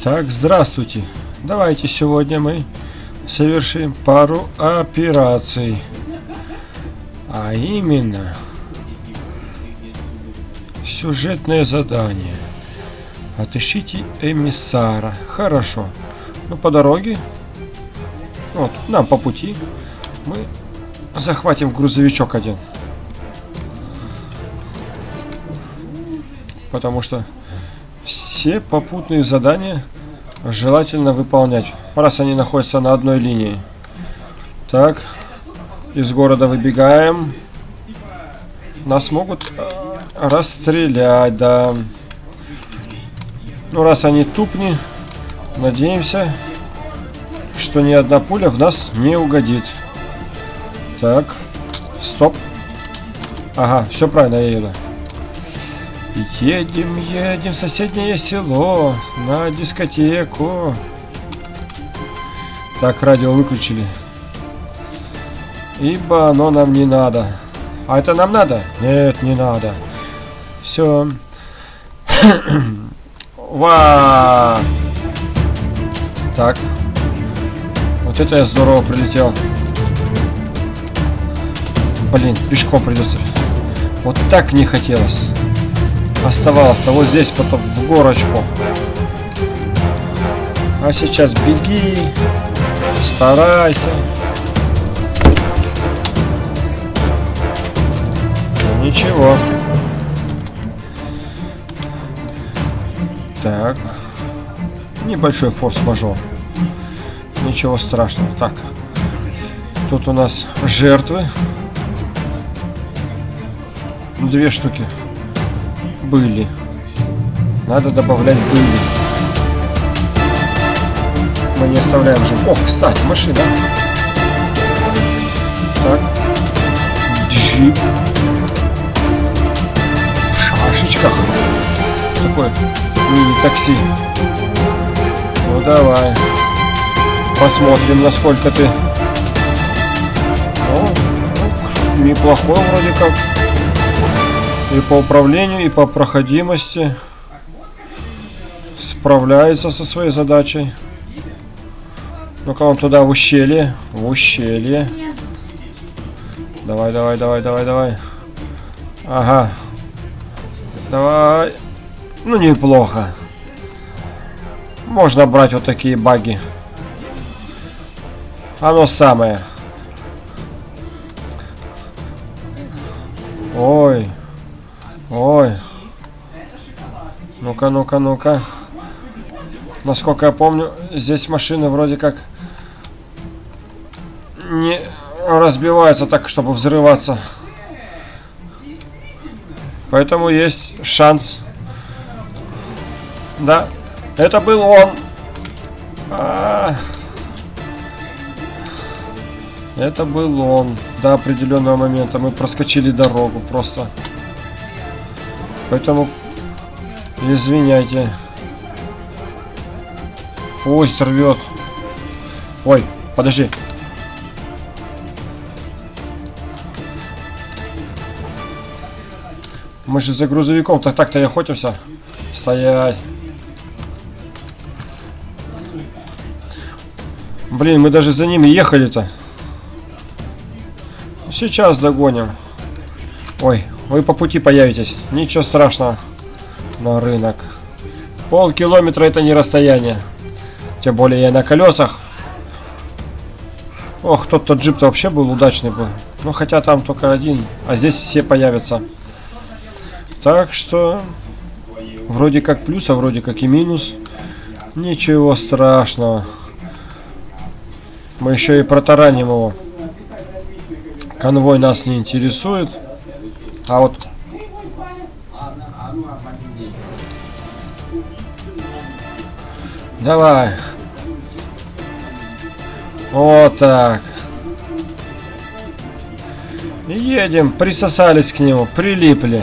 Так, здравствуйте. Давайте сегодня мы совершим пару операций. А именно сюжетное задание. Отыщите эмиссара. Хорошо. Ну, по дороге, вот, нам по пути, мы захватим грузовичок один. Потому что все попутные задания желательно выполнять, раз они находятся на одной линии. Так, из города выбегаем. Нас могут расстрелять, да. Ну, раз они тупни, надеемся, что ни одна пуля в нас не угодит. Так, стоп. Ага, все правильно, я еду. Едем в соседнее село на дискотеку. Так, радио выключили. Ибо оно нам не надо. А это нам надо? Нет, не надо. Все. Ва! Так. Вот это я здорово прилетел. Блин, пешком придется. Вот так не хотелось. Оставалось-то вот здесь, потом в горочку. А сейчас беги, старайся. Ну, ничего. Так. Небольшой форс-мажор. Ничего страшного. Так. Тут у нас жертвы. 2 штуки. Были. Надо добавлять были. Мы не оставляем же. О, кстати, машина. Так. Джип. В шашечках. Такой мини-такси. Ну давай. Посмотрим, насколько ты. Ну, неплохой вроде как. И по управлению, и по проходимости справляется со своей задачей. Ну-ка, он туда в ущелье. В ущелье. Давай, давай, давай, давай, давай. Ага. Давай. Ну, неплохо. Можно брать вот такие баги. Оно самое. Ой. Ой. Ну-ка, ну-ка, ну-ка. Насколько я помню, здесь машины вроде как не разбиваются так, чтобы взрываться. Поэтому есть шанс. Да, это был он. Это был он. До определенного момента мы проскочили дорогу просто. Поэтому извиняйте. Пусть рвет. Ой, подожди. Мы же за грузовиком так-то и охотимся. Стоять. Блин, мы даже за ними ехали-то. Сейчас догоним. Ой, вы по пути появитесь. Ничего страшного. На рынок. Полкилометра это не расстояние. Тем более я на колесах. Ох, тот джип-то вообще был удачный был. Ну, хотя там только один. А здесь все появятся. Так что вроде как плюс, а вроде как и минус. Ничего страшного. Мы еще и протараним его. Конвой нас не интересует. А вот давай. Вот так. Едем, присосались к нему, прилипли.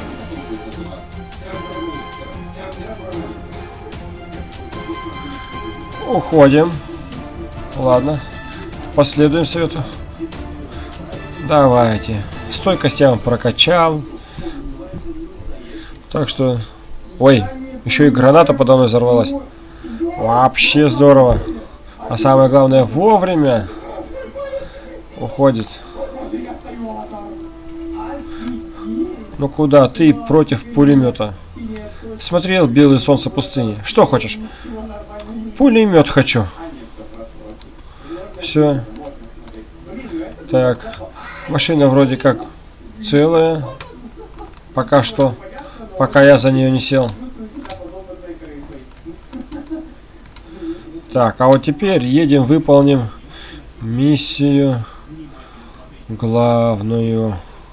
Уходим. Ладно. Последуем совету. Давайте. Стойкость я вам прокачал. Так что... Ой, еще и граната подо мной взорвалась. Вообще здорово. А самое главное, вовремя уходит. Ну куда ты против пулемета? Смотрел «Белое солнце пустыни». Что хочешь? Пулемет хочу. Все. Так. Машина вроде как целая. Пока что. Пока я за нее не сел. Так, а вот теперь едем, выполним миссию главную.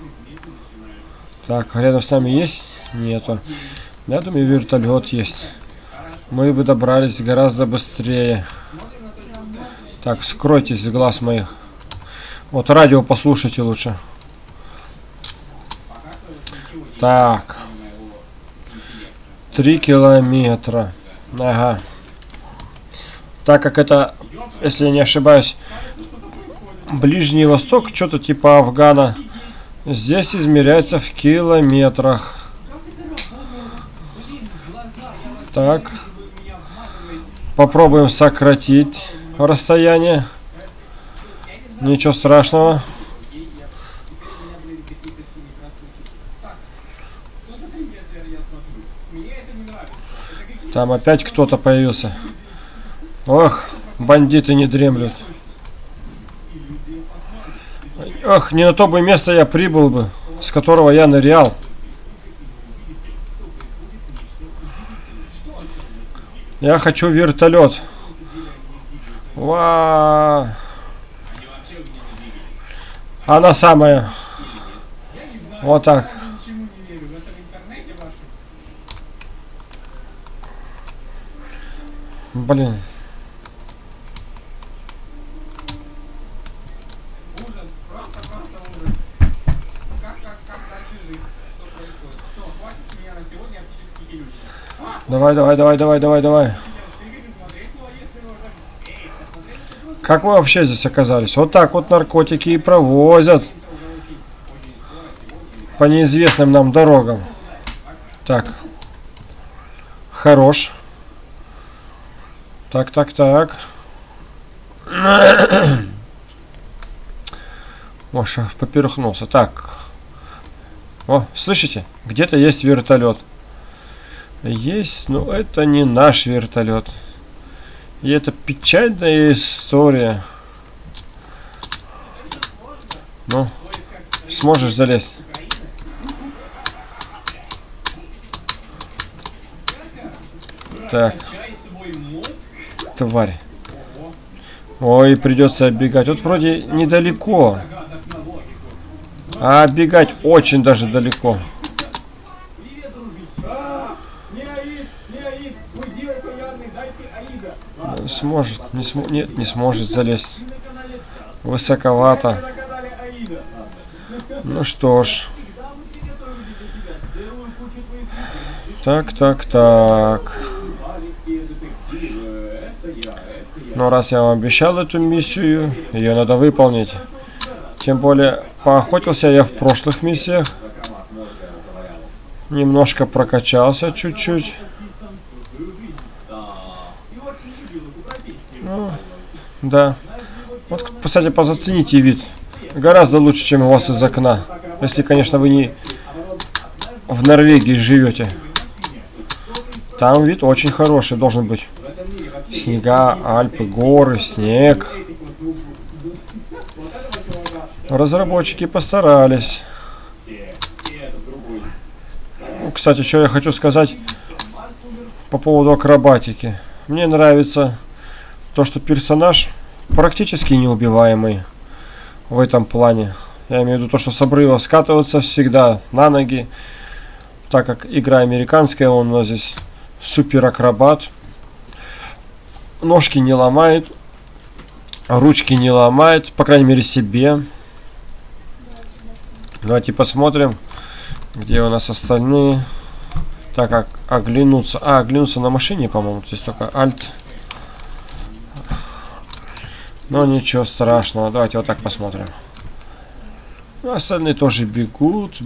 Так, рядом с нами есть? Нету. Я думаю, вертолет есть. Мы бы добрались гораздо быстрее. Так, скройтесь с глаз моих. Вот радио послушайте лучше. Так. 3 километра. Ага. Так как это, если я не ошибаюсь, Ближний Восток, что-то типа Афгана, здесь измеряется в километрах. Так. Попробуем сократить расстояние. Ничего страшного. Там опять кто-то появился. Ох, бандиты не дремлют. Ох, не на то бы место я прибыл бы, с которого я нырял. Я хочу вертолет. Вау. Она самая. Вот так. Блин. Давай. Как мы вообще здесь оказались? Вот так вот наркотики и провозят по неизвестным нам дорогам. Так. Хорош. Так. Ой, поперхнулся. Так. О, слышите? Где-то есть вертолет. Есть, но это не наш вертолет. И это печальная история. Ну, сможешь залезть? Так. Тварь. Ой, придется оббегать. Вот вроде недалеко. А оббегать очень даже далеко. Сможет, нет, не сможет залезть. Высоковато. Ну что ж. Так. Но раз я вам обещал эту миссию, ее надо выполнить. Тем более, поохотился я в прошлых миссиях. Немножко прокачался чуть-чуть. Ну, да. Вот, кстати, позацените вид. Гораздо лучше, чем у вас из окна. Если, конечно, вы не в Норвегии живете. Там вид очень хороший должен быть. Снега, Альпы, горы, снег. Разработчики постарались. Ну, кстати, что я хочу сказать по поводу акробатики. Мне нравится то, что персонаж практически неубиваемый в этом плане. Я имею в виду то, что с обрыва скатываться всегда на ноги. Так как игра американская, он у нас здесь супер акробат. Ножки не ломает, ручки не ломает, по крайней мере себе. Давайте посмотрим, где у нас остальные. Так, как оглянуться. Оглянуться на машине, по-моему. Здесь только Альт. Но ничего страшного. Давайте вот так посмотрим. Остальные тоже бегут.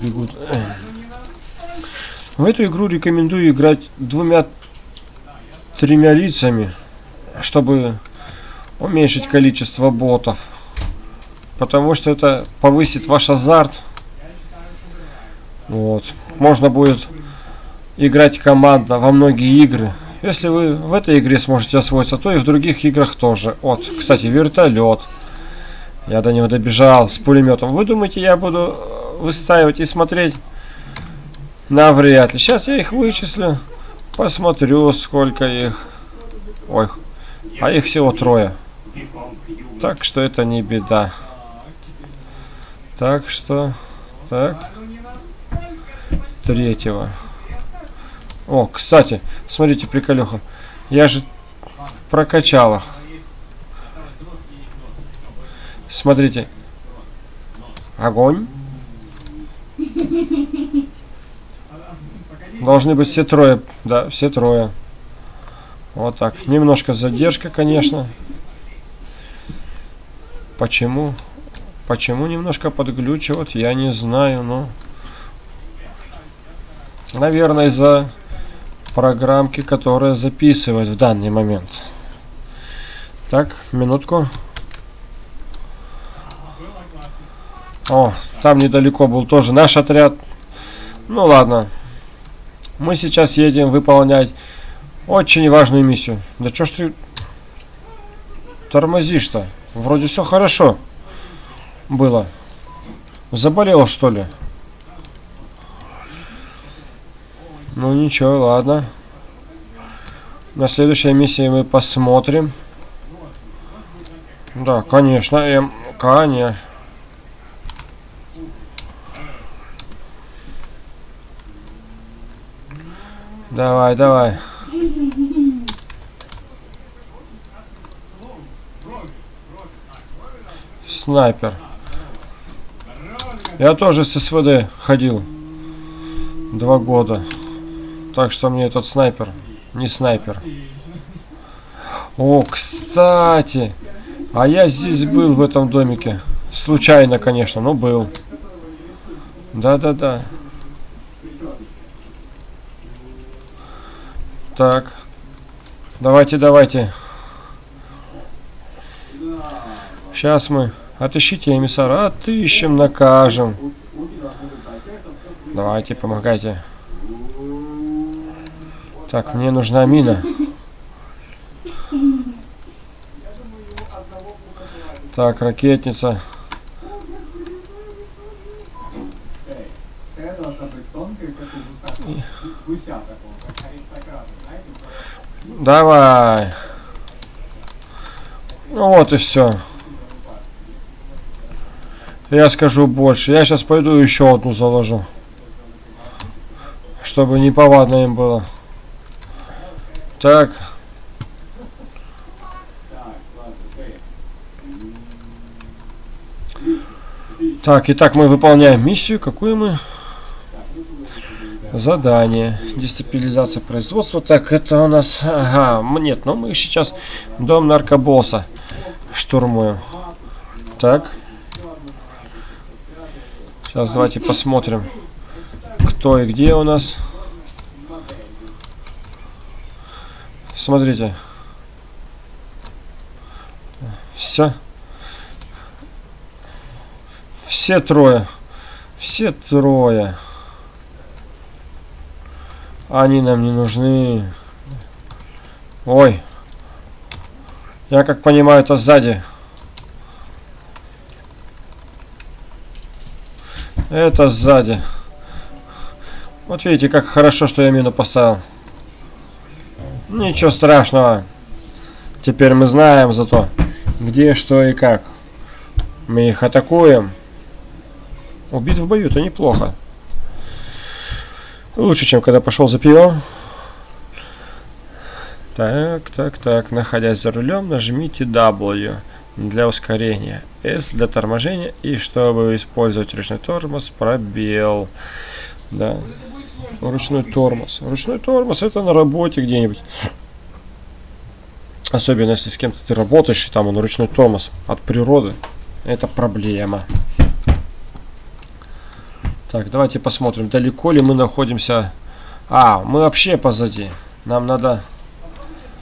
В эту игру рекомендую играть двумя 3 лицами, чтобы уменьшить количество ботов. Потому что это повысит ваш азарт. Вот. Можно будет играть командно во многие игры. Если вы в этой игре сможете освоиться, то и в других играх тоже. Вот, кстати, вертолет. Я до него добежал с пулеметом. Вы думаете, я буду выстаивать и смотреть? Навряд ли. Сейчас я их вычислю. Посмотрю, сколько их. Ой, а их всего 3. Так что это не беда. Так что... Так. 3-го. О, кстати, смотрите, приколюха. Я же прокачал их. Смотрите. Огонь. Должны быть все 3. Да, все 3. Вот так. Немножко задержка, конечно. Почему? Почему немножко подглючивает, я не знаю, но... Наверное, из-за программки, которая записывает в данный момент. Так, минутку. О, там недалеко был тоже наш отряд. Ну ладно. Мы сейчас едем выполнять очень важную миссию. Да чё ж ты тормозишь-то? Вроде все хорошо было. Заболел, что ли? Ну ничего, ладно. На следующей миссии мы посмотрим. Да, конечно, конечно. Давай, давай. Снайпер. Я тоже с СВД ходил 2 года. Так что мне этот снайпер не снайпер. О, кстати. А я здесь был в этом домике. Случайно, конечно, но был. Да-да-да. Так. Давайте, давайте. Сейчас мы... Отыщите эмиссара. Отыщем, накажем. Давайте, помогайте. Так, мне нужна мина. Так, ракетница. Давай. Ну вот и все. Я скажу больше. Я сейчас пойду еще одну заложу. Чтобы неповадно им было. Так. Так, итак, мы выполняем миссию. Какую мы? Задание. Дестабилизация производства. Так, это у нас... Ага, нет, но мы сейчас дом наркобосса штурмуем. Так. Сейчас давайте посмотрим, кто и где у нас. Смотрите. Все 3. Все 3. Они нам не нужны. Ой. Я как понимаю, это сзади. Это сзади. Вот видите, как хорошо, что я мину поставил. Ничего страшного. Теперь мы знаем зато, где, что и как. Мы их атакуем. Убит в бою, это неплохо. Лучше, чем когда пошел за пивом. Так, так, так. Находясь за рулем, нажмите W для ускорения, S для торможения, и чтобы использовать ручной тормоз, пробел. Да. Ручной тормоз. Ручной тормоз это на работе где-нибудь. Особенно если с кем-то ты работаешь, и там он ручной тормоз от природы. Это проблема. Так, давайте посмотрим, далеко ли мы находимся. А, мы вообще позади. Нам надо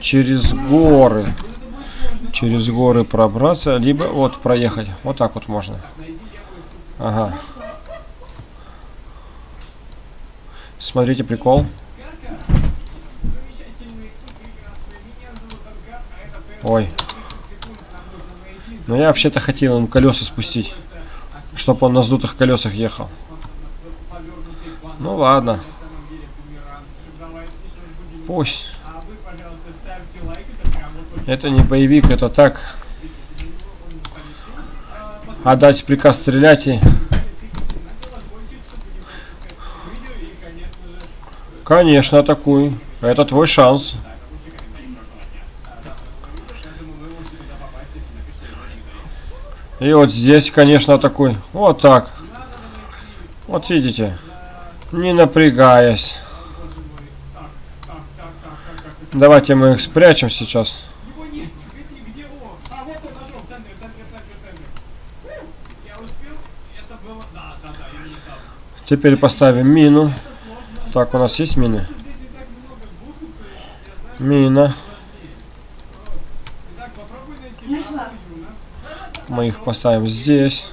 через горы. Через горы пробраться, либо вот проехать. Вот так вот можно. Ага. Смотрите, прикол. Ой. Но я вообще-то хотел ему колеса спустить, чтобы он на сдутых колесах ехал. Ну ладно. Пусть. Это не боевик, это так. Отдать приказ стрелять и... Конечно, атакуй. Это твой шанс. И вот здесь, конечно, атакуй. Вот так. Вот видите. Не напрягаясь. Давайте мы их спрячем сейчас. Теперь поставим мину. Так, у нас есть мины? Мина. Мы их поставим здесь.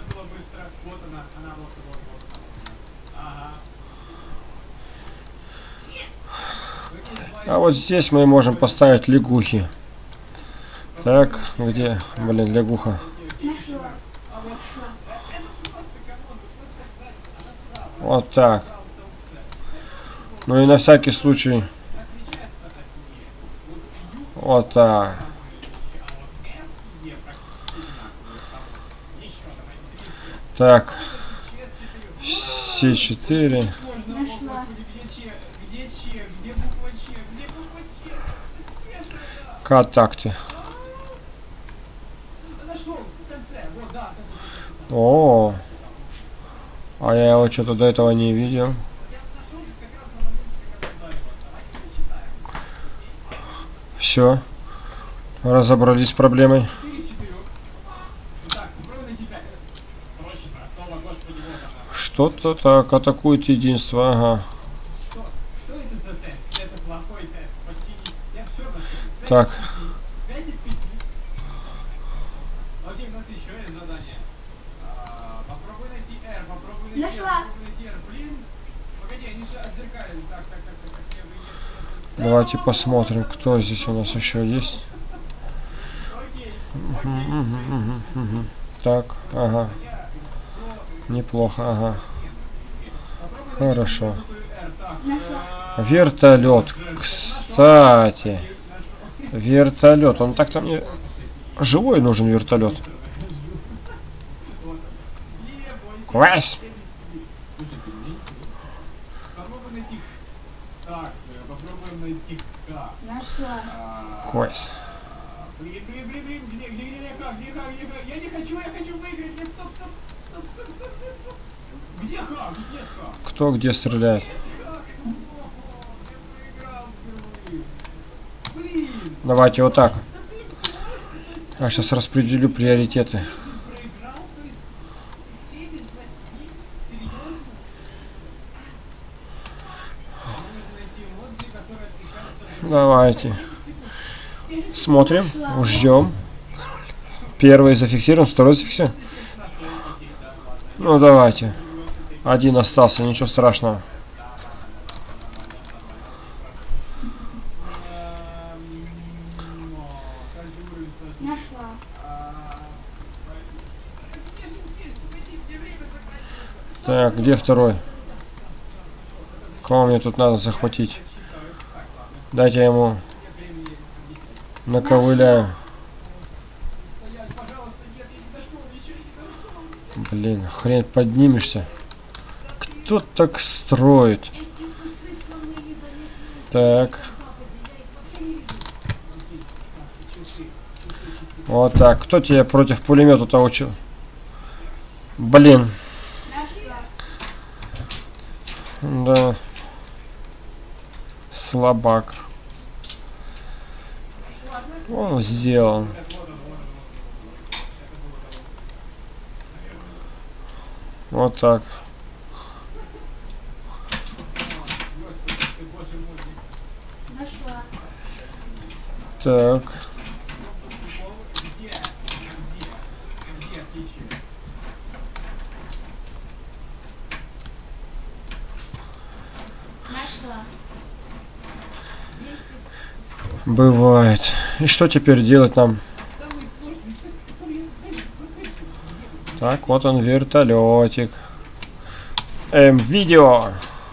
А вот здесь мы можем поставить лягухи. Так, где, блин, лягуха? Вот так. Ну и на всякий случай. Вот так. Так. С4. Контакты. О, а я его что-то до этого не видел. Все, разобрались с проблемой. Что-то так атакует единство, ага. Так. Давайте посмотрим, кто здесь у нас еще есть. Так, ага. Неплохо, ага. Хорошо. Вертолет. Кстати. Вертолет. Он так-то мне живой нужен вертолет. Квас! Квас. Я не хочу, я хочу выиграть. Нет, стоп, стоп, стоп, стоп, стоп, стоп. Где Хак? Где Хак? Кто где стреляет? Давайте вот так. Я сейчас распределю приоритеты. Давайте. Смотрим, ждем. Первый зафиксируем, второй зафиксируем. Ну давайте. Один остался, ничего страшного. Так, где второй? Кого мне тут надо захватить? Дайте я ему наковыляю. Блин, хрен поднимешься. Кто так строит? Так. Вот так. Кто тебя против пулемета-то учил? Блин. Да. Слабак. Он сделал. Вот так. Так. Бывает. И что теперь делать нам? Так, вот он, вертолетик. Видео.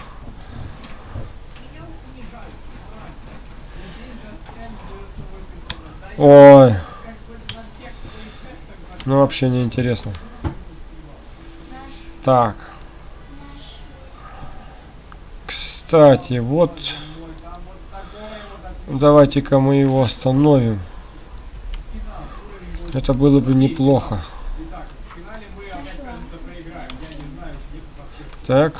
Ой. Ну, вообще не интересно. Так. Кстати, вот. Давайте-ка мы его остановим. Это было бы неплохо. Так.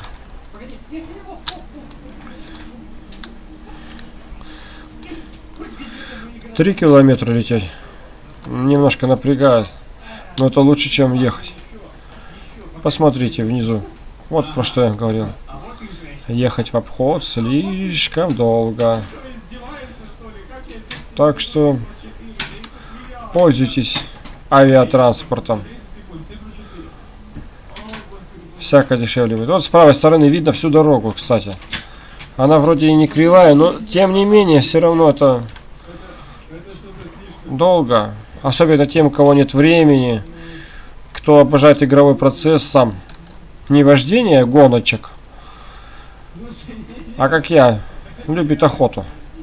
Три километра лететь. Немножко напрягает. Но это лучше, чем ехать. Посмотрите внизу. Вот про что я говорил. Ехать в обход слишком долго. Так что пользуйтесь авиатранспортом. Всяко дешевле будет. Вот с правой стороны видно всю дорогу, кстати. Она вроде и не кривая, но тем не менее все равно это долго. Особенно тем, у кого нет времени, кто обожает игровой процесс сам. Не вождение гоночек, а как я, любит охоту.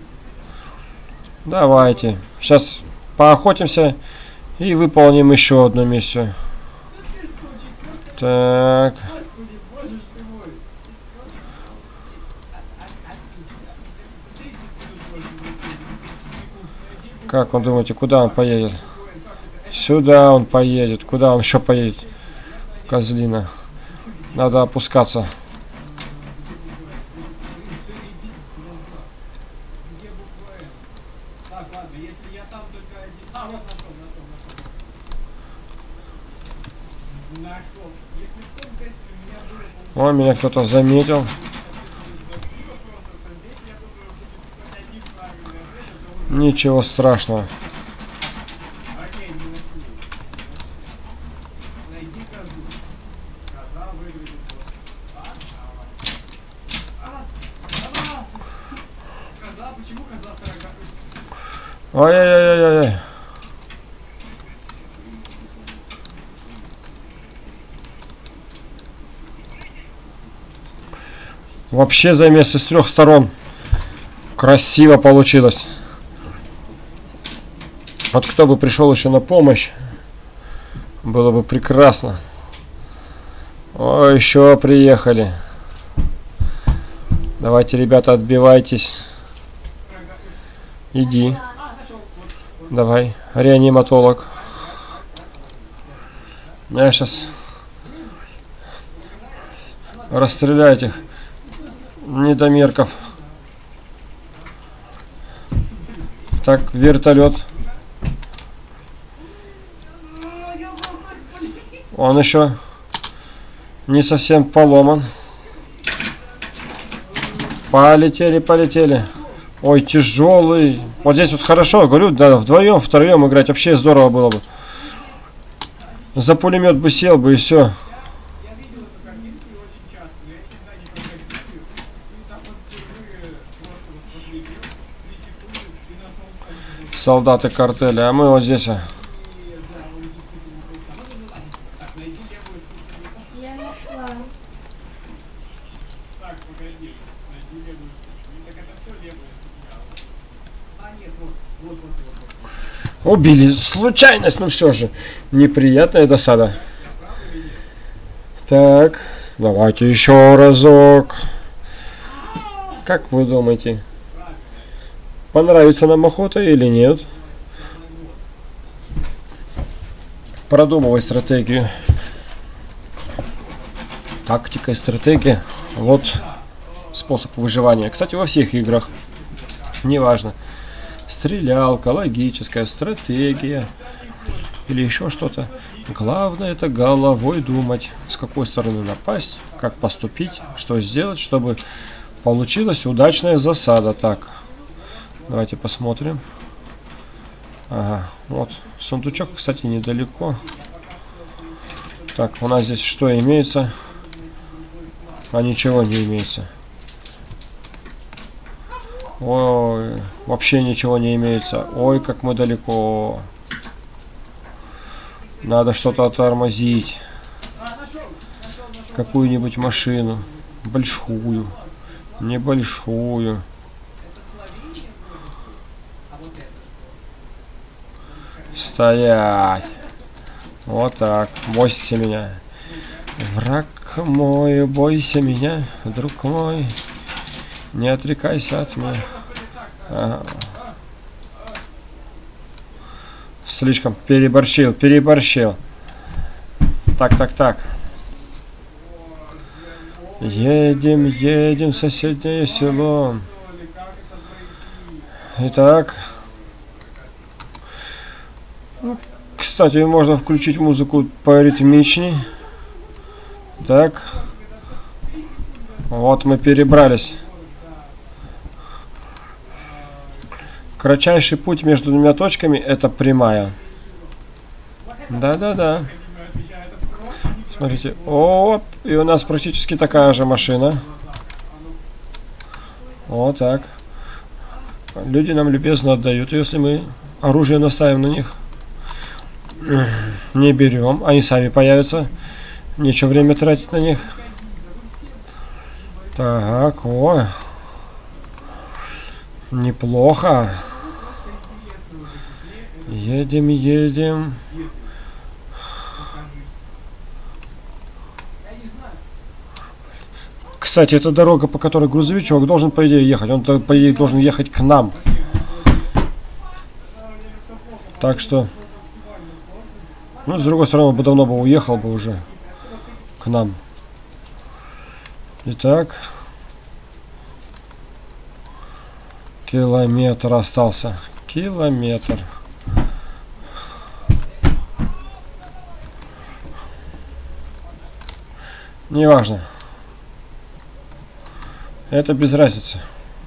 Давайте. Сейчас поохотимся и выполним еще одну миссию. Так. Как вы думаете, куда он поедет? Сюда он поедет. Куда он еще поедет? Козлина. Надо опускаться. О, меня кто-то заметил. Ничего страшного. Ой-ой-ой-ой-ой. Вообще замес из 3 сторон. Красиво получилось. Вот кто бы пришел еще на помощь, было бы прекрасно. О, еще приехали. Давайте, ребята, отбивайтесь. Иди. Давай, реаниматолог. Я сейчас расстреляю этих недомерков. Так, вертолет. Он еще не совсем поломан. Полетели, полетели. Ой, тяжелый. Вот здесь вот хорошо, говорю, да, вдвоем, втроем играть вообще здорово было бы. За пулемет бы сел бы и все. Солдаты картеля, а мы вот здесь. Убили. Случайность, но все же. Неприятная досада. Так, давайте еще разок. Как вы думаете, понравится нам охота или нет? Продумывай стратегию. Тактика и стратегия. Вот способ выживания. Кстати, во всех играх. Неважно. Стрелялка, логическая стратегия или еще что-то. Главное это головой думать, с какой стороны напасть, как поступить, что сделать, чтобы получилась удачная засада. Так, давайте посмотрим. Ага, вот сундучок, кстати, недалеко. Так, у нас здесь что имеется? А ничего не имеется. Ой, вообще ничего не имеется. Ой, как мы далеко. Надо что-то тормозить. Какую-нибудь машину. Большую. Небольшую. Стоять. Вот так. Бойся меня. Враг мой, бойся меня, друг мой. Не отрекайся от меня. Ага. Слишком переборщил. Так. Едем в соседнее село. Итак. Кстати, можно включить музыку поритмичней. Так. Вот мы перебрались. Кратчайший путь между двумя точками — это прямая. Да. Смотрите. Оп. И у нас практически такая же машина. Вот так. Люди нам любезно отдают, если мы оружие наставим на них. Не берем. Они сами появятся. Нечего время тратить на них. Так, ой. Неплохо. Едем. Кстати, это дорога, по которой грузовичок должен, по идее, ехать. Он, по идее, должен ехать к нам. Так что... Ну, с другой стороны, он бы давно бы уехал бы уже к нам. Итак. Километр остался. Километр. Неважно. Это без разницы.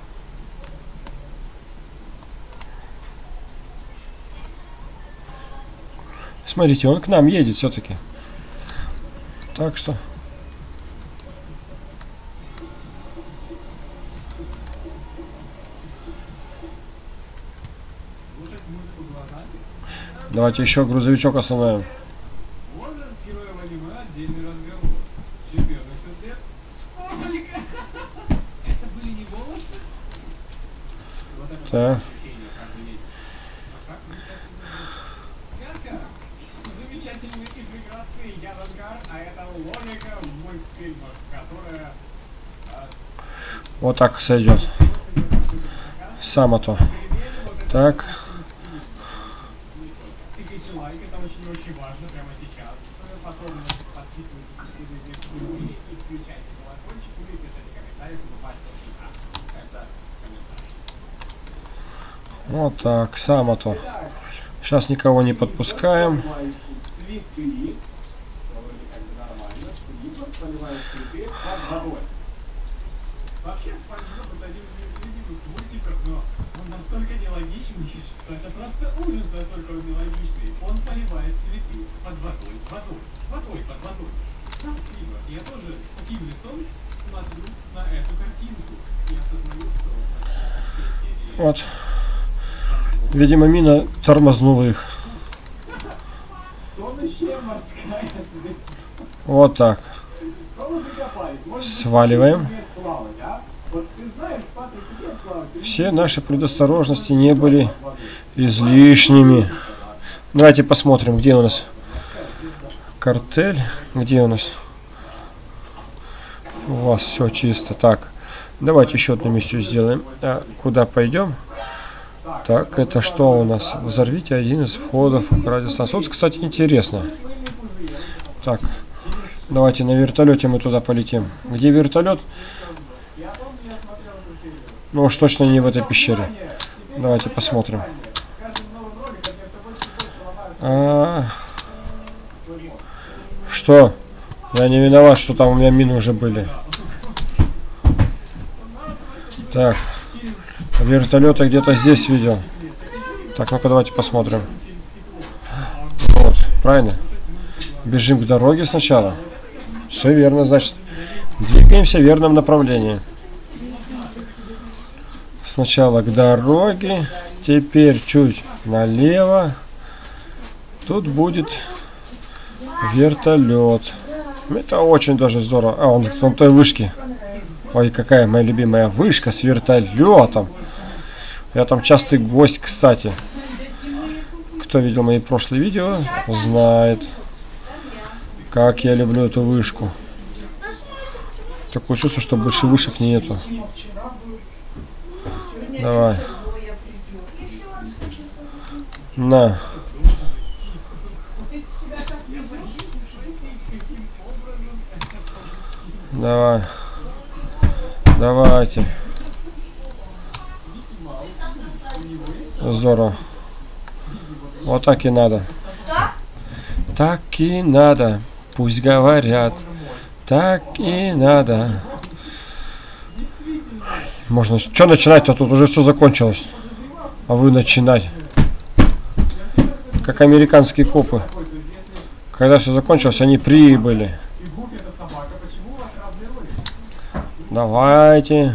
Смотрите, он к нам едет все-таки. Так что... Давайте еще грузовичок остановим. Возраст героев аниме — отдельный разговор. 14 лет. Сколько? Это были не волосы? Так. Замечательный и прекрасный Ядангар, а это логика в мультфильмах, которая... Вот так сойдет. Само то. Так. Лайк, это очень важно прямо сейчас. Потом подписывайтесь и включайте колокольчик, и пишите комментарии, чтобы попасть это комментарий. Вот так, само то. Сейчас никого не подпускаем. Цветы. Вроде как бы нормально. Поливают цветы под водой. Вообще, Спанч Боб — это один из любимых мультиков, но он настолько нелогичный, что это просто ужас, насколько он нелогичный. Он поливает цветы под водой. Там стрима. Я тоже с таким лицом смотрю на эту картинку. И осознаю, что... Вот. Видимо, мина тормознула их. Вот так. Сваливаем. Все наши предосторожности не были излишними. Давайте посмотрим, где у нас картель. Где у нас? У вас все чисто. Так, давайте еще одну миссию сделаем. Куда пойдем? Так, это что у нас? Взорвите один из входов к радиостанции. Вот, кстати, интересно. Так, давайте на вертолете мы туда полетим. Где вертолет? Ну уж точно не в этой пещере. Давайте посмотрим. Что? Я не виноват, что там у меня мины уже были. Так. Вертолеты где-то здесь видел. Так, ну-ка давайте посмотрим. Вот, правильно. Бежим к дороге сначала. Все верно, значит. Двигаемся в верном направлении. Сначала к дороге. Теперь чуть налево. Тут будет вертолет. Это очень даже здорово. А, он в той вышке. Ой, какая моя любимая вышка с вертолетом. Я там частый гость, кстати. Кто видел мои прошлые видео, знает, как я люблю эту вышку. Такое чувство, что больше вышек нету. Давай. На. Давай. Давайте. Здорово. Вот так и надо. Так и надо. Пусть говорят. Так и надо. Можно... Что начинать-то? Тут уже все закончилось. А вы начинать. Как американские копы. Когда все закончилось, они прибыли. Давайте.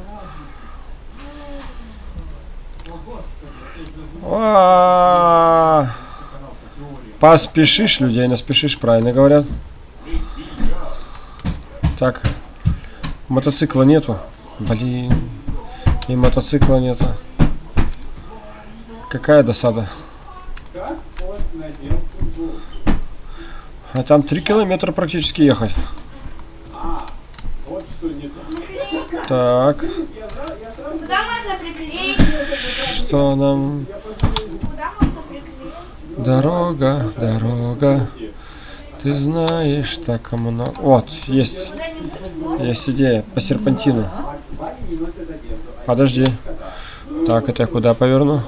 Поспешишь, людей наспешишь, правильно говорят. Так, мотоцикла нету. Блин, и мотоцикла нету. Какая досада. А там 3 километра практически ехать. Так. Куда можно приклеить? Что нам? Куда можно приклеить? Дорога, дорога. Ты знаешь, так много. Вот, есть. Есть идея. По серпантину. Подожди. Так, это я куда поверну?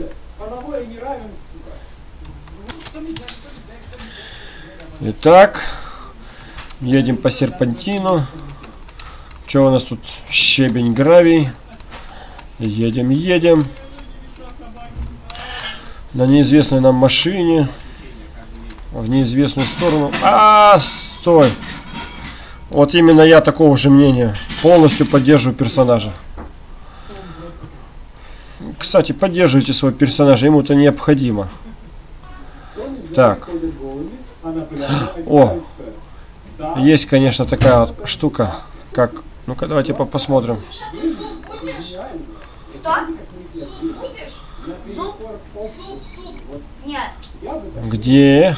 Итак, едем по серпантину. Что у нас тут? Щебень, гравий. Едем, едем. На неизвестной нам машине. В неизвестную сторону. Стой! Вот именно я такого же мнения. Полностью поддерживаю персонажа. Кстати, поддерживайте своего персонажа. Ему это необходимо. Так. О! Есть, конечно, такая вот штука, как... Ну-ка, давайте посмотрим. Что? Зуб? Нет. Где?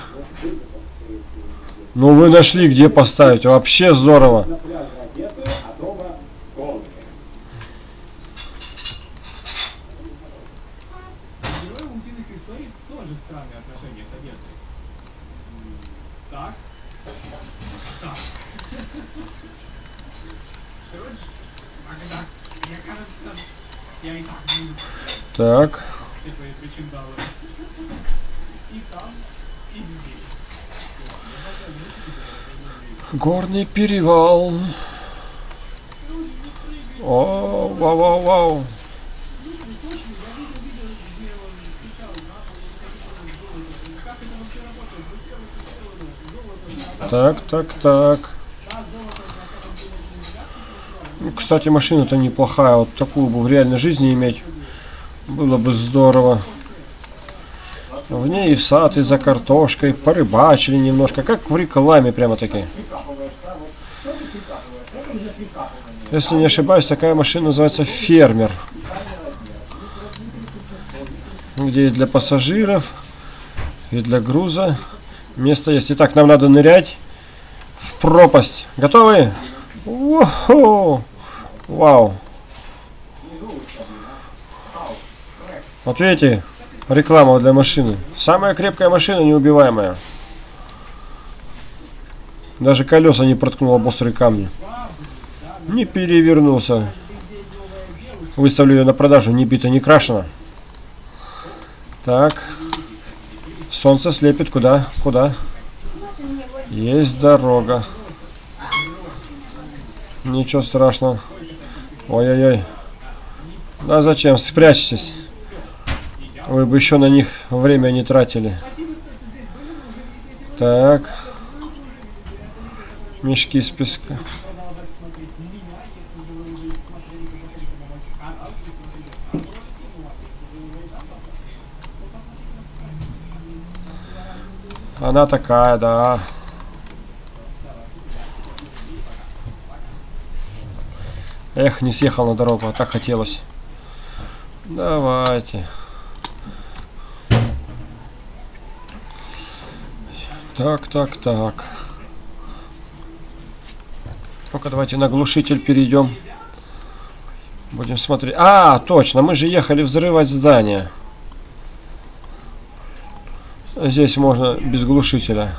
Ну, вы нашли, где поставить. Вообще здорово. Так. Горный перевал. О, вау, вау, вау. Так, так, так. Ну, кстати, машина-то неплохая. Вот такую бы в реальной жизни иметь. Было бы здорово. В ней и в сад, и за картошкой. Порыбачили немножко. Как в рекламе прямо-таки. Если не ошибаюсь, такая машина называется «Фермер». Где и для пассажиров, и для груза место есть. Итак, нам надо нырять в пропасть. Готовы? Вау! Вау! Вот видите, реклама для машины. Самая крепкая машина, неубиваемая. Даже колеса не проткнул об острые камни. Не перевернулся. Выставлю ее на продажу, не бита, не крашена. Так. Солнце слепит. Куда? Куда? Есть дорога. Ничего страшного. Ой-ой-ой. Да зачем? Спрячьтесь. Вы бы еще на них время не тратили. Так. Мешки с песка. Она такая, да. Эх, не съехал на дорогу, а так хотелось. Давайте. Так. Ну-ка, давайте на глушитель перейдем. Будем смотреть. А, точно, мы же ехали взрывать здание. Здесь можно без глушителя.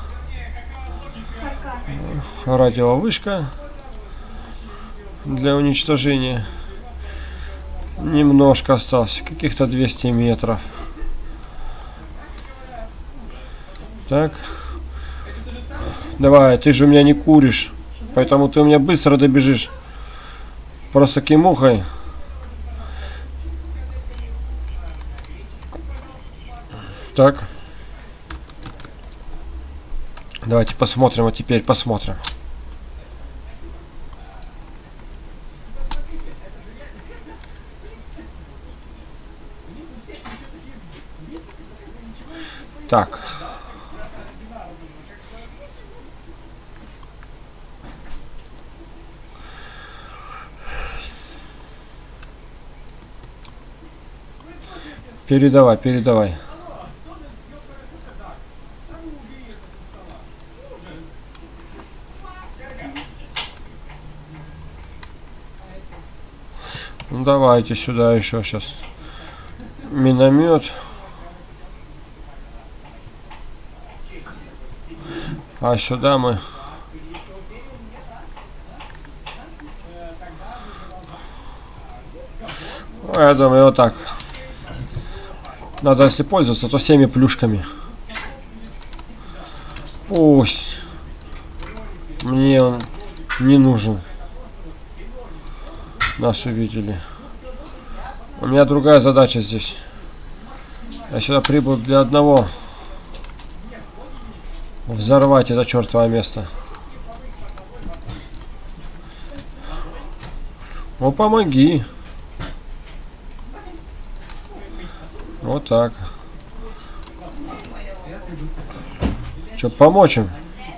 Радиовышка для уничтожения. Немножко осталось, каких-то 200 метров. Так. Давай, ты же у меня не куришь, поэтому ты у меня быстро добежишь. Просто кимухой. Так. Давайте посмотрим, а теперь посмотрим. Так. Передавай. Ну, давайте сюда еще сейчас. Миномет. А сюда мы... Я думаю, вот так. Надо, если пользоваться, то всеми плюшками. Пусть. Мне он не нужен. Нас увидели. У меня другая задача здесь. Я сюда прибыл для одного. Взорвать это чертово место. Ну, помоги. Вот так. Что, помочь им?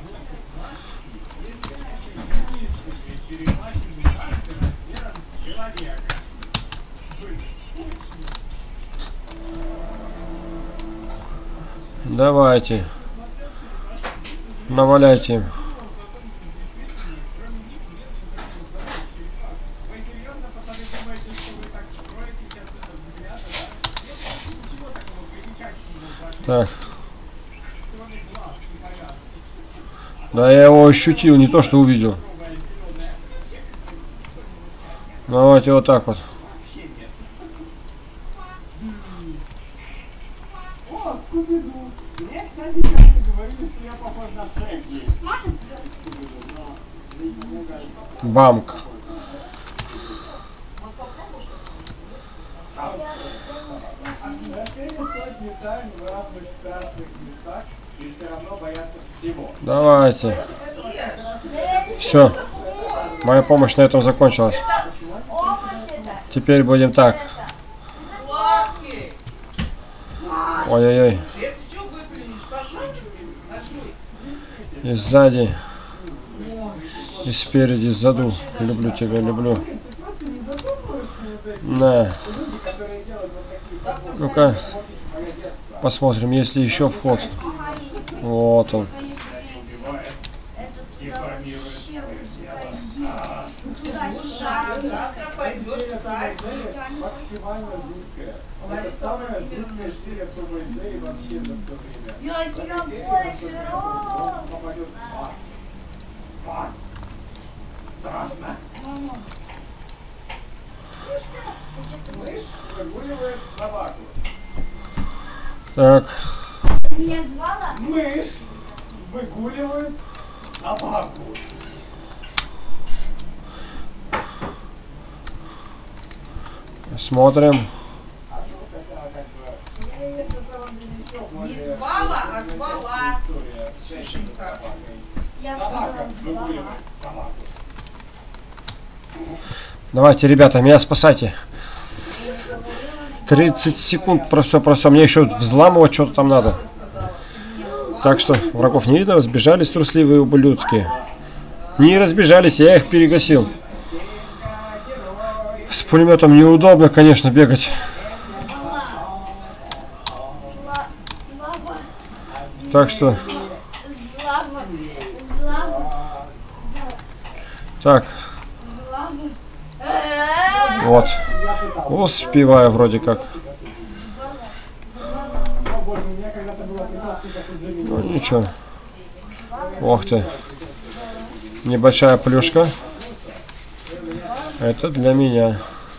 Давайте. Наваляйте им. Так. Да, я его ощутил, не то что увидел. Давайте вот так вот. О, Скуби-Ду. Мне, кстати, часто говорили, что я похож на Шрека. Бамк. Давайте. Все. Моя помощь на этом закончилась. Теперь будем так. Ой-ой-ой. И сзади, и спереди, сзаду. Люблю тебя, люблю. На. Ну-ка. Посмотрим, есть ли еще вход. Вот он. Максимально жуткая. Это самая жуткая штука в СВД и вообще за все время. Я тебя больше рад. Попадет в ад. Страшно. Мышь выгуливает собаку. Так. Меня звала? Мышь выгуливает собаку. Смотрим. Я Собака, сказала, другую собаку. Давайте, ребята, меня спасайте. 30 секунд, про все. Мне еще взламывать что-то там надо. Так что врагов не видно, разбежались трусливые ублюдки. Не разбежались, я их перегасил. С пулеметом неудобно, конечно, бегать. слава, Так что, слава, так, вот. Успеваю вроде как. О, боже, у меня когда-то была прекрасная как у Джимми. Ну ничего. Ох ты. Небольшая плюшка. Это для меня.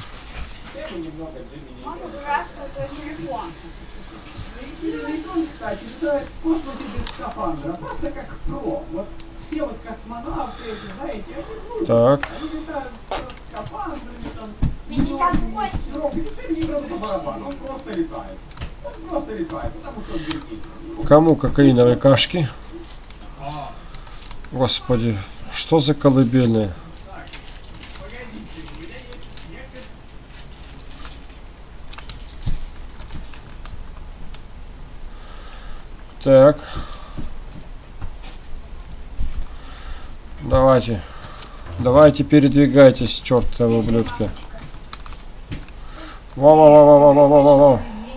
Кстати, стоит в космосе без скафандра, просто как про. Вот все вот космонавты, эти, знаете, они, Так. они летают с скафандрами, там, 58. срок, и теперь не идет по барабану, он просто летает. Он просто летает, потому что он летит. Кому кокаиновые кашки? Господи, что за колыбельная? Так. Давайте. Давайте передвигайтесь, чертовы ублюдки. Во-во-во-во-во-во-во-во.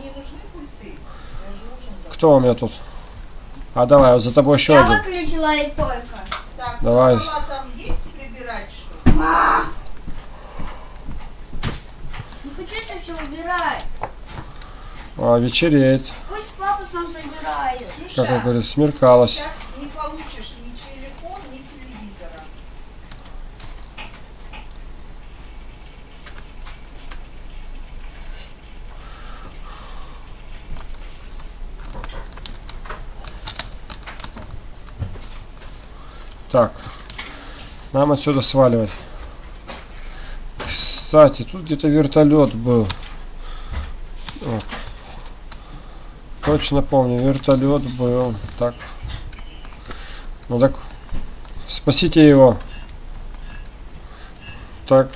Кто у меня тут? А давай, за тобой еще Я один. выключила и только. Так, Давай. стола там есть прибирать что ли? Не хочу это все убирать. А, вечереет. Пусть папа сам собирает. Как он Миша, говорит, смеркалось. сейчас не получишь ни телефон, ни телевизора. Так. Нам отсюда сваливать. Кстати, тут где-то вертолет был. Вот. Точно помню, вертолет был. Так. Ну так. Спасите его. Так.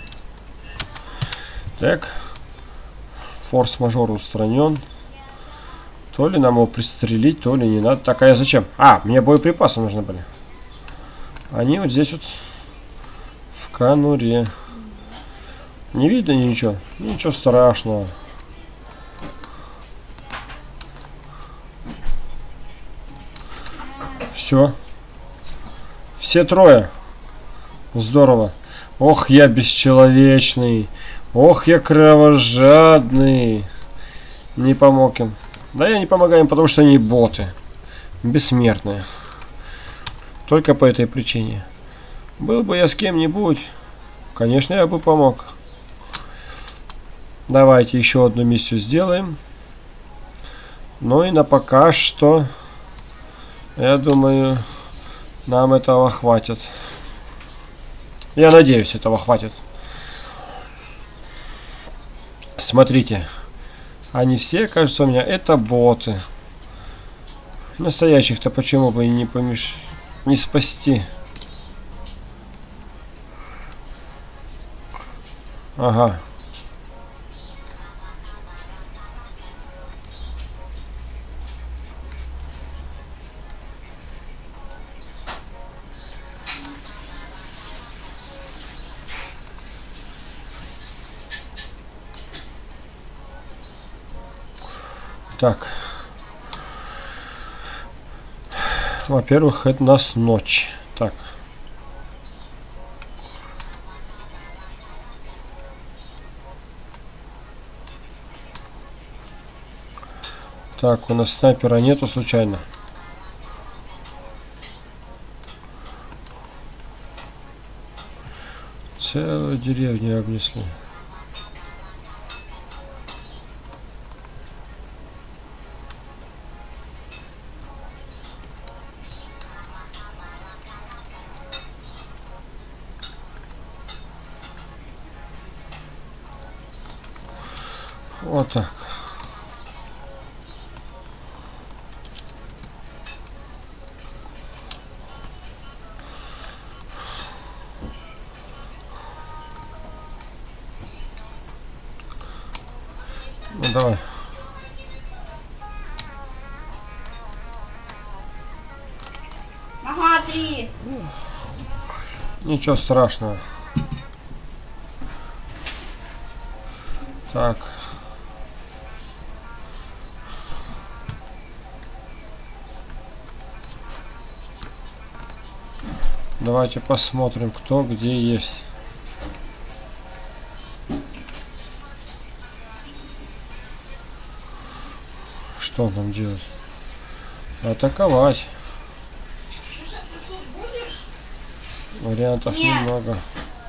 Так. Форс-мажор устранен. То ли нам его пристрелить, то ли не надо. Так, а я зачем? А, мне боеприпасы нужны были. Они вот здесь вот в конуре. Не видно ничего? Ничего страшного. Все. Все трое. Здорово. Ох, я бесчеловечный. Ох, я кровожадный. Не помог им. Да я не помогаю им, потому что они боты. Бессмертные. Только по этой причине. Был бы я с кем-нибудь, конечно, я бы помог. Давайте еще одну миссию сделаем. Ну и на пока что, я думаю, нам этого хватит. Я надеюсь, этого хватит. Смотрите. Они все, кажется, у меня это боты. Настоящих-то почему бы и не помешать? Не спасти. Ага. Так. Во-первых, это у нас ночь. Так. Так, у нас снайпера нету случайно. Целую деревню обнесли. Вот так. Ну давай. Ага, 3. Ничего страшного. Так. Давайте посмотрим, кто где есть. Что нам делать? Атаковать. Слушай, ты суп будешь? Вариантов Нет. немного.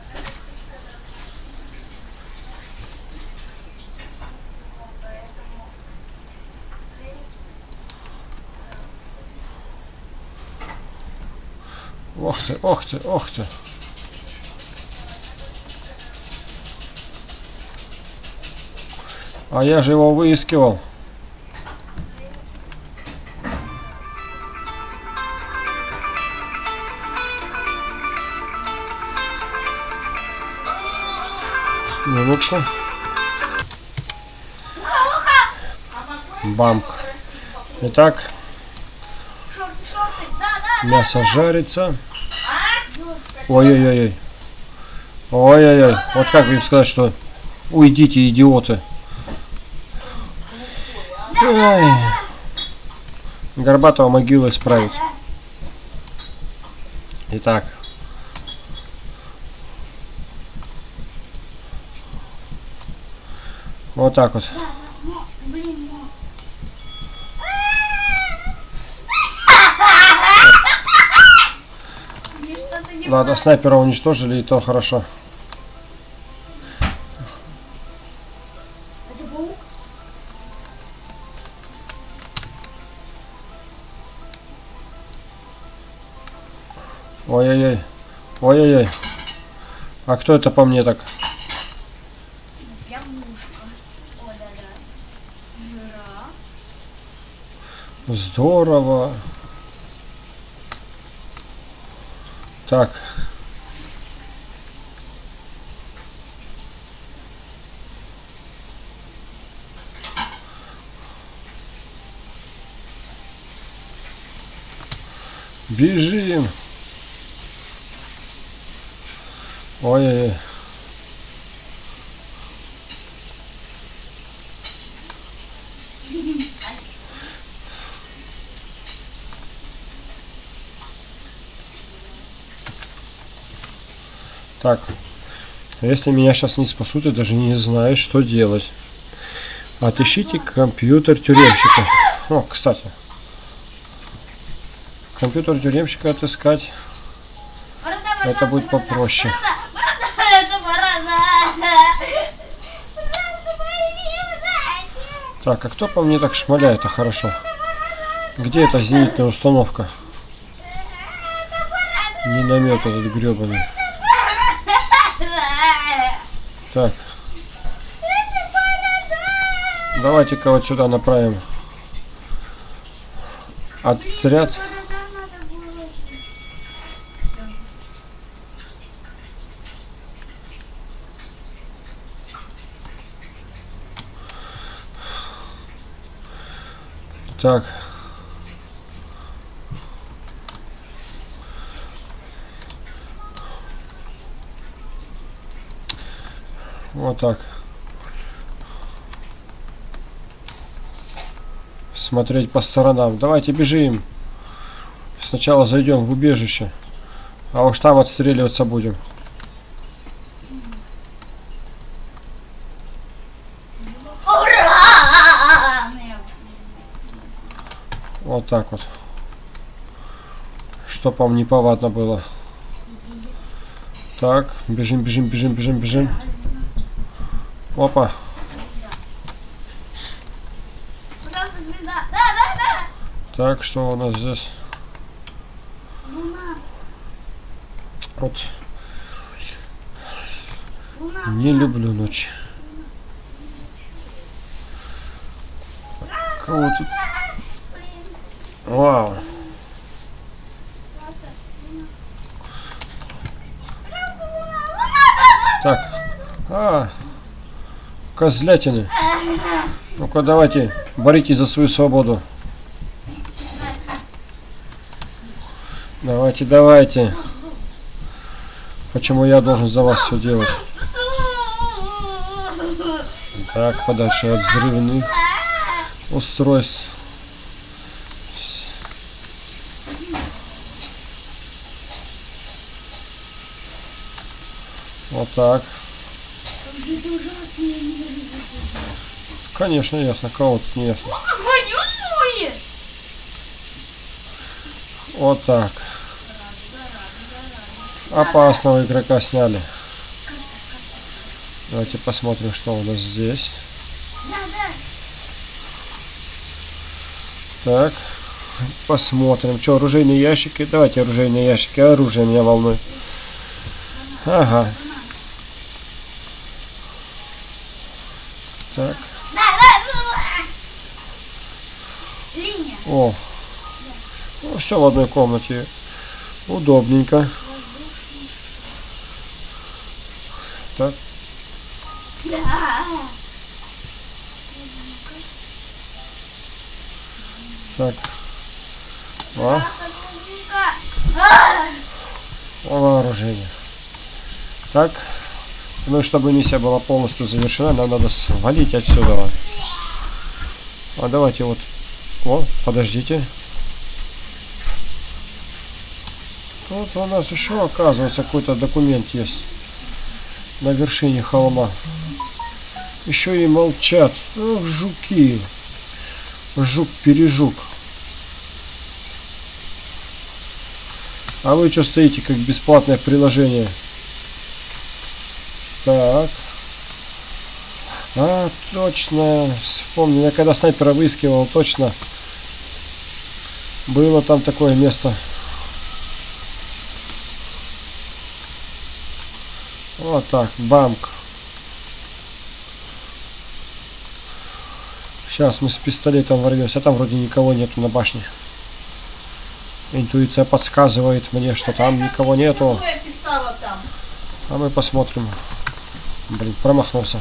Ох ты, ох ты, ох ты. А я же его выискивал. Минутку. Бамк. Итак, Шорты, да. мясо жарится. Ой-ой-ой. Ой-ой-ой. Вот как им сказать, что уйдите, идиоты. Ай. Горбатого могила исправить. Итак. Вот так вот. Блин, мне что-то не Ладно, снайпера уничтожили, и то хорошо. Это паук? Ой-ой-ой. Ой-ой-ой. А кто это по мне так? Яблушко. О, да-да. Жираф. Здорово. Так. Бежим. Ой-ой-ой. Так, если меня сейчас не спасут, я даже не знаю, что делать. Отыщите компьютер тюремщика. О, кстати. Компьютер тюремщика отыскать. Борода, Это будет попроще. Борода, это борода. Так, а кто по мне так шмаляет, а хорошо? Где эта зенитная установка? Миномет этот гребаный. Так. Давайте-ка вот сюда направим отряд. Так. Вот так. Смотреть по сторонам. Давайте бежим. Сначала зайдем в убежище, а уж там отстреливаться будем. Ура! Вот так вот. Чтоб вам неповадно было. Так, бежим, бежим, бежим, бежим, бежим. Опа. Пожалуйста, звезда. Да. Так, что у нас здесь? Луна. Вот. Луна. Не люблю ночь. Кого тут? Вау. Так. А. Козлятины. Ну-ка, давайте, боритесь за свою свободу. Давайте, давайте. Почему я должен за вас все делать? Так, подальше от взрывных устройств. Вот так. Конечно, ясно. Кого тут не ясно. Вот так. Опасного игрока сняли. Давайте посмотрим, что у нас здесь. Так. Посмотрим. Что, оружейные ящики? Давайте оружейные ящики. Оружие меня волнует. Ага. Так. О. Ну, все в одной комнате. Удобненько. Так. Так. О. Вооружение. Так. Ну и чтобы миссия была полностью завершена, нам надо свалить отсюда. А давайте вот. О, подождите. Вот у нас еще, оказывается, какой-то документ есть. На вершине холма. Еще и молчат. Ох, жуки. Жук-пережук. А вы что стоите, как бесплатное приложение? Так. А, точно. Вспомнил. Я когда снайпера выискивал, точно. Было там такое место. Вот так. Банк. Сейчас мы с пистолетом ворвемся. Там вроде никого нету на башне. Интуиция подсказывает мне, что там никого нету. Я писала там. А мы посмотрим. Блин, промахнулся.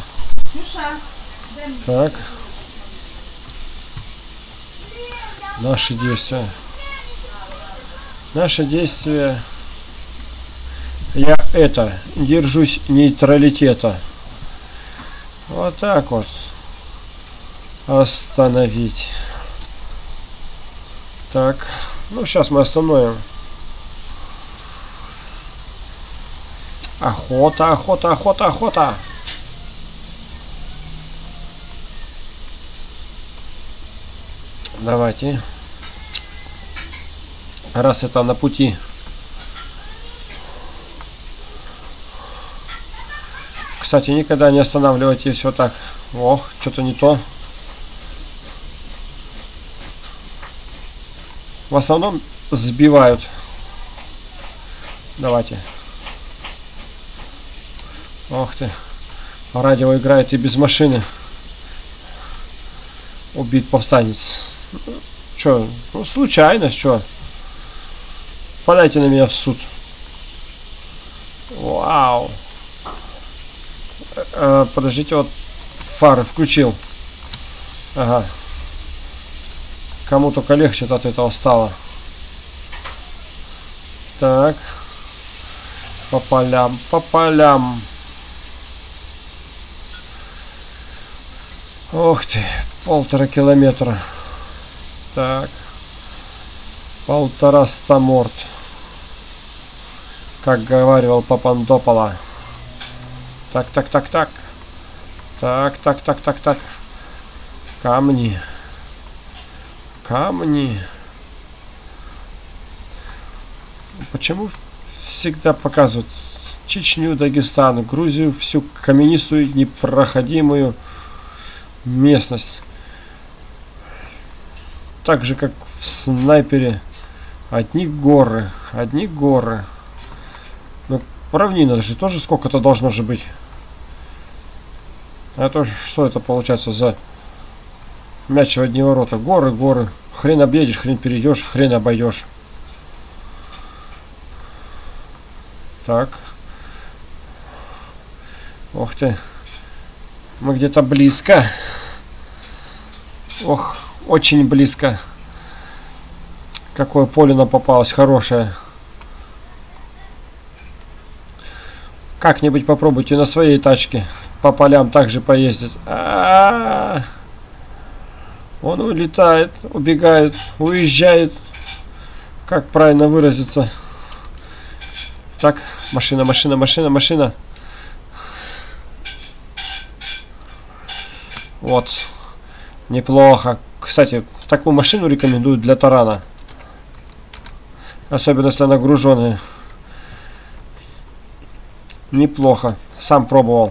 Так. Наши действия. Наши действия. Я держусь нейтралитета. Вот так вот. Остановить. Так. Ну, сейчас мы остановим. Охота, охота, охота, охота. Давайте. Раз это на пути. Кстати, никогда не останавливайтесь вот так. Ох, что-то не то. В основном сбивают. Давайте. Ох ты. Радио играет и без машины. Убит повстанец. Чё? Ну, случайность, чё? Подайте на меня в суд. Вау. Подождите, вот фары включил. Ага. Кому только легче от этого стало. Так. По полям, по полям. Ух ты, 1,5 километра. Так. 150 морд. Как говаривал Папандопола. Так, так, так, так. Так, так, так, так, так. Камни. Камни. Почему всегда показывают Чечню, Дагестан, Грузию, всю каменистую, непроходимую местность? Так же, как в снайпере. Одни горы, одни горы. Ну, равнина же тоже сколько-то должно же быть. А то что это получается за мяч в одни ворота? Горы, горы. Хрен объедешь, хрен перейдешь, хрен обойдешь. Так. Ох ты. Мы где-то близко. Ох, очень близко. Какое поле нам попалось хорошее. Как-нибудь попробуйте на своей тачке по полям также поездить. Он улетает, убегает, уезжает. Как правильно выразиться? Так, машина, машина, машина, машина. Вот. Неплохо. Кстати, такую машину рекомендуют для тарана. Особенно если она груженая. Неплохо. Сам пробовал.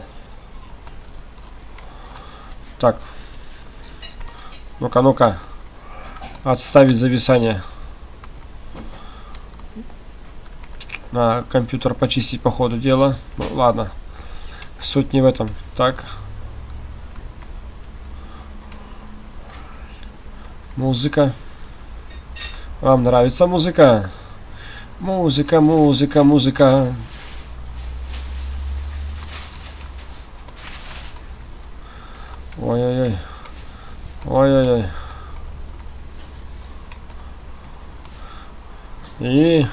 Так. Ну-ка, ну-ка. Отставить зависание. На компьютер почистить по ходу дела. Ну, ладно. Суть не в этом. Так. Музыка. Вам нравится музыка? Музыка, музыка, музыка. Ой-ой-ой. Ой-ой-ой. И...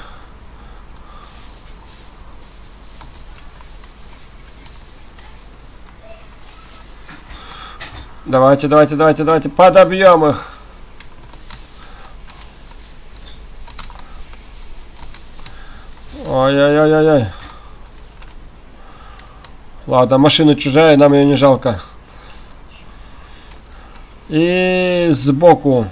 Давайте, давайте, давайте, давайте, подобьем их. Ой-ой-ой-ой-ой. Ладно, машина чужая, нам ее не жалко. И сбоку.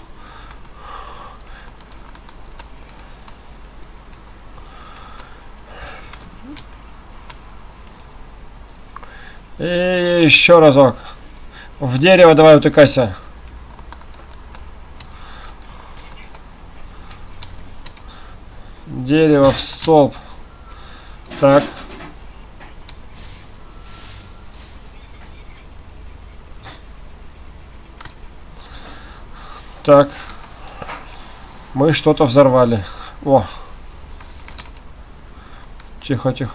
И еще разок. В дерево давай утыкайся. Дерево в столб. Так. Так. Мы что-то взорвали. О. Тихо, тихо.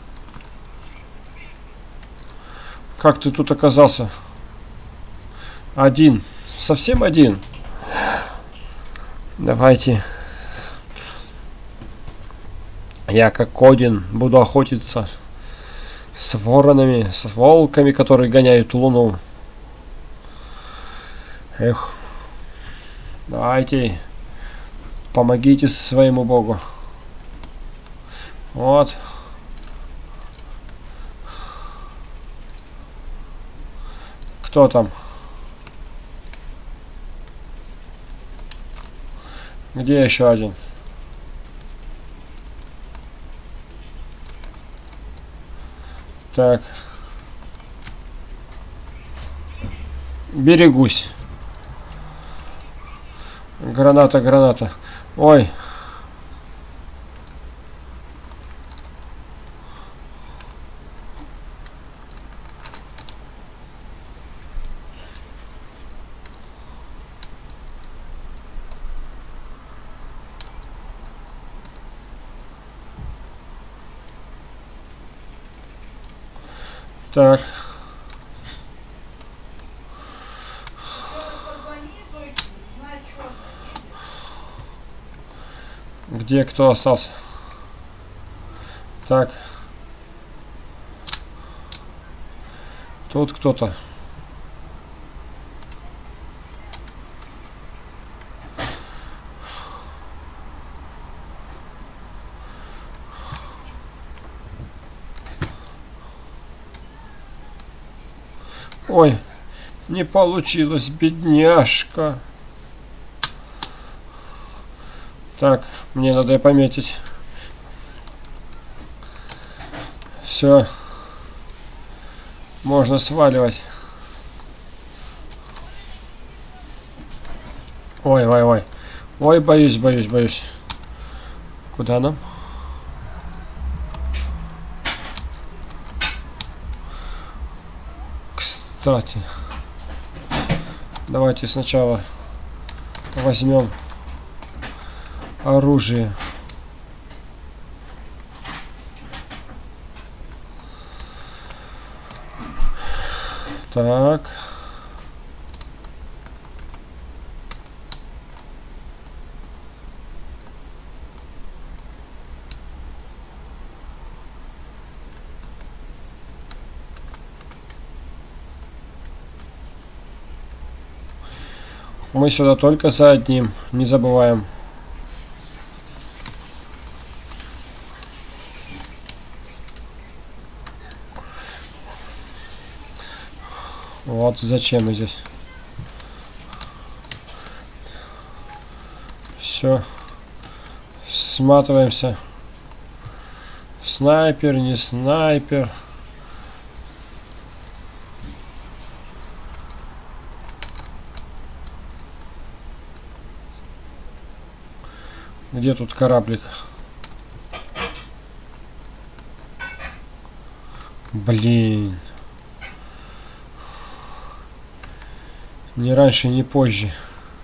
Как ты тут оказался? Один. Совсем один. Давайте. Я как Один буду охотиться с воронами, с волками, которые гоняют луну. Эх. Давайте. Помогите своему богу. Вот. Кто там? Где еще один? Так. Берегусь. Граната, граната. Ой. Так. Где кто остался? Так. Тут кто-то. Ой, не получилось, бедняжка. Так, мне надо пометить. Все. Можно сваливать. Ой, ой, ой. Ой, боюсь, боюсь, боюсь. Куда нам? Кстати, давайте сначала возьмем оружие. Так. Мы сюда только за одним, не забываем. Вот зачем мы здесь. Все. Сматываемся. Снайпер, не снайпер. Где тут кораблик? Блин. Ни раньше, ни позже.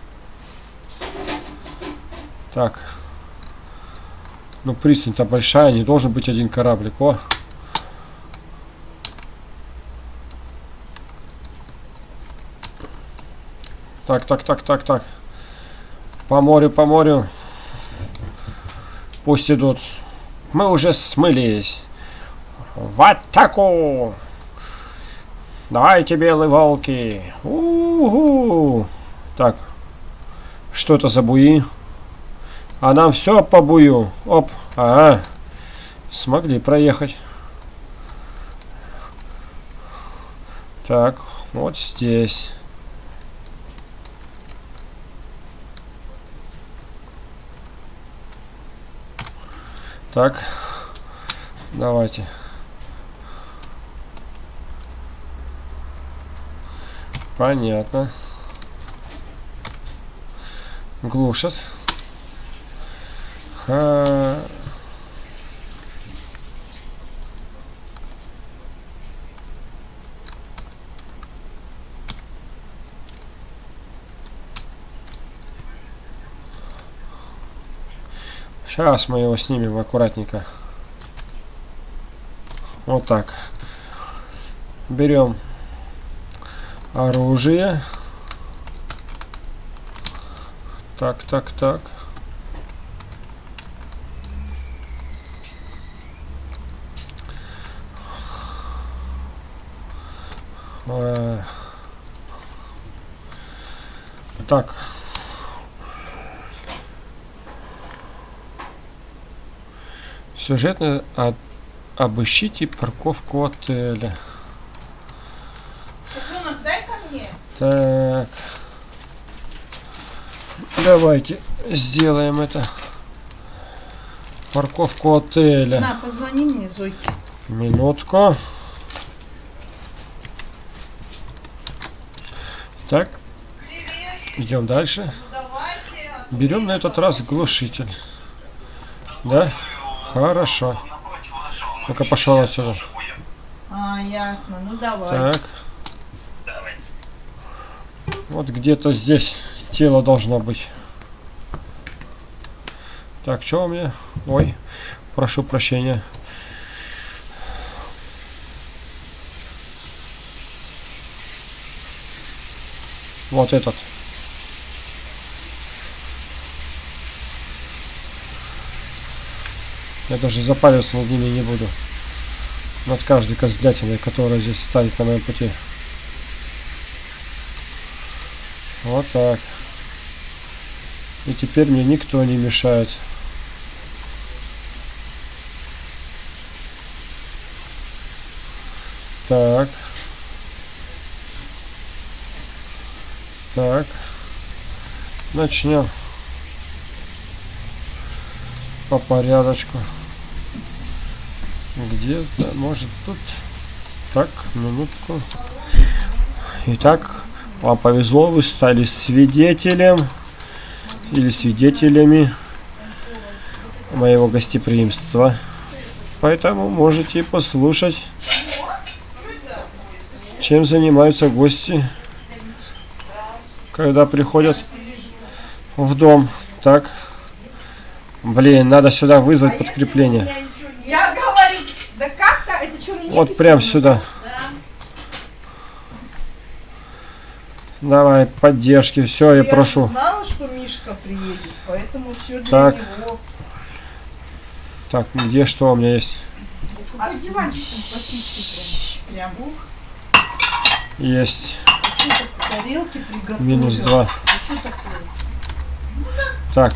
Так. Ну, пристань-то большая, не должен быть один кораблик. О! Так. По морю, по морю. Пусть идут. Мы уже смылись. В атаку! Давайте, белые волки. У-у-у. Так. Что это за буи? А нам все по бую. Оп. Ага. Смогли проехать. Так. Вот здесь. Так. Давайте. Понятно. Глушат. Сейчас мы его снимем аккуратненько. Вот так. Берем оружие. Так. Так. Сюжетно обыщите парковку отеля. Котенок, дай ко мне. Так. Давайте сделаем это. Парковку отеля. На, позвони мне, Зойке. Минутку. Так. Привет. Идем дальше. Ну, давайте. Берем на этот раз глушитель. Да? Хорошо. Ну-ка, пошел отсюда. А, ясно. Ну, давай. Так. Вот где-то здесь тело должно быть. Так, что у меня? Ой, прошу прощения. Вот этот. Я даже запариваться над ними не буду. Над каждой козлятиной, которая здесь станет на моем пути. Вот так. И теперь мне никто не мешает. Так. Так. Начнем. По порядочку. Где-то, может, тут. Так, минутку. Итак, вам повезло, вы стали свидетелем или свидетелями моего гостеприимства. Поэтому можете послушать, чем занимаются гости, когда приходят в дом. Так. Блин, надо сюда вызвать подкрепление. Я говорю, да как-то, это что, мне Вот прям сюда. Да. Давай, поддержки, все, я прошу. знала, что Мишка приедет, поэтому все для Так. него. Так, где что у меня есть? А диванчиком почисти прям. Есть. Тарелки приготовила. -2. А Что такое? Так.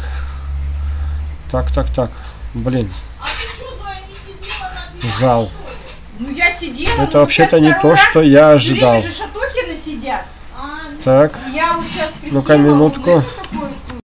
Так. Блин. А ты что, Зоя, не сидела на диване, Зал. что ли? Ну я сидела. Это ну, вообще-то сейчас не второй то, раз что я все ожидал. время же Шатохины сидят. А, ну, Так. И я вот сейчас присела. Ну-ка, минутку. Ну, это такое